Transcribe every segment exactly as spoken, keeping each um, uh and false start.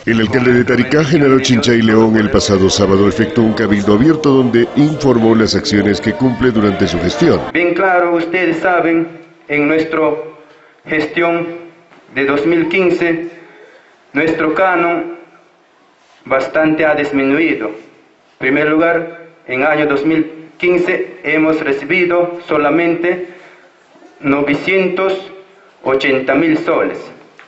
El alcalde de Taricá, Genaro Chinchay León, el pasado sábado efectuó un cabildo abierto donde informó las acciones que cumple durante su gestión. Bien claro, ustedes saben, en nuestra gestión de dos mil quince, nuestro canon bastante ha disminuido. En primer lugar, en el año dos mil quince hemos recibido solamente novecientos ochenta mil soles.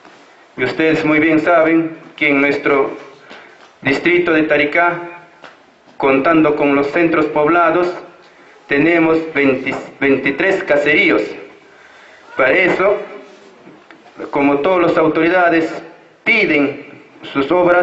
Y ustedes muy bien saben que en nuestro distrito de Taricá, contando con los centros poblados, tenemos veinte, veintitrés caseríos. Para eso, como todas las autoridades piden sus obras,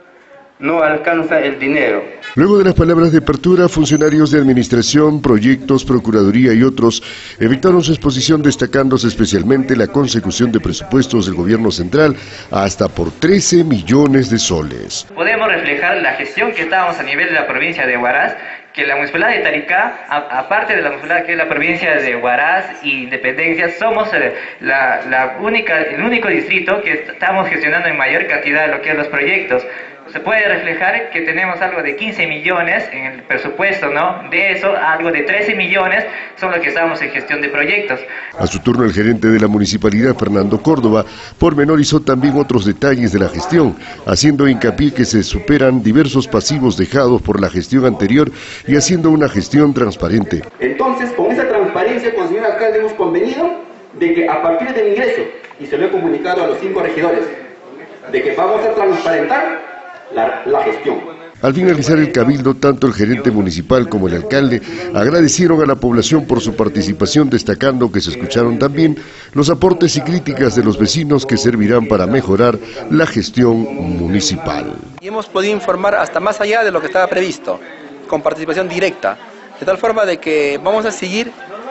no alcanza el dinero. Luego de las palabras de apertura, funcionarios de administración, proyectos, procuraduría y otros evitaron su exposición destacándose especialmente la consecución de presupuestos del gobierno central hasta por trece millones de soles. Podemos reflejar la gestión que estábamos a nivel de la provincia de Huaraz, que la municipalidad de Taricá, a, aparte de la municipalidad que es la provincia de Huaraz y Independencia, somos eh, la, la única, el único distrito que estamos gestionando en mayor cantidad lo que es los proyectos. Se puede reflejar que tenemos algo de quince millones en el presupuesto, ¿no? De eso, algo de trece millones son los que estamos en gestión de proyectos. A su turno, el gerente de la municipalidad, Fernando Córdoba, pormenorizó también otros detalles de la gestión, haciendo hincapié que se superan diversos pasivos dejados por la gestión anterior y haciendo una gestión transparente. Entonces, con esa transparencia, con el señor alcalde hemos convenido de que a partir del ingreso, y se lo he comunicado a los cinco regidores, de que vamos a transparentar La, la gestión. Al finalizar el cabildo, tanto el gerente municipal como el alcalde agradecieron a la población por su participación, destacando que se escucharon también los aportes y críticas de los vecinos que servirán para mejorar la gestión municipal. Y hemos podido informar hasta más allá de lo que estaba previsto, con participación directa, de tal forma de que vamos a seguir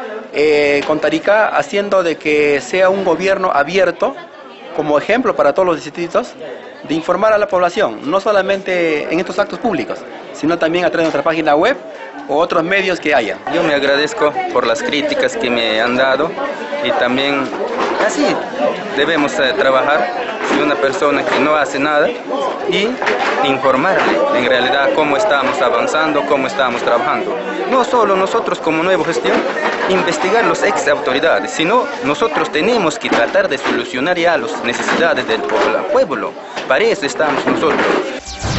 eh, con Taricá haciendo de que sea un gobierno abierto, como ejemplo para todos los distritos, de informar a la población, no solamente en estos actos públicos, sino también a través de nuestra página web o otros medios que haya. Yo me agradezco por las críticas que me han dado y también así debemos eh, trabajar de una persona que no hace nada y informarle en realidad cómo estamos avanzando, cómo estamos trabajando. No solo nosotros como nueva gestión investigar las ex autoridades, sino nosotros tenemos que tratar de solucionar ya las necesidades del pueblo. Para eso estamos nosotros.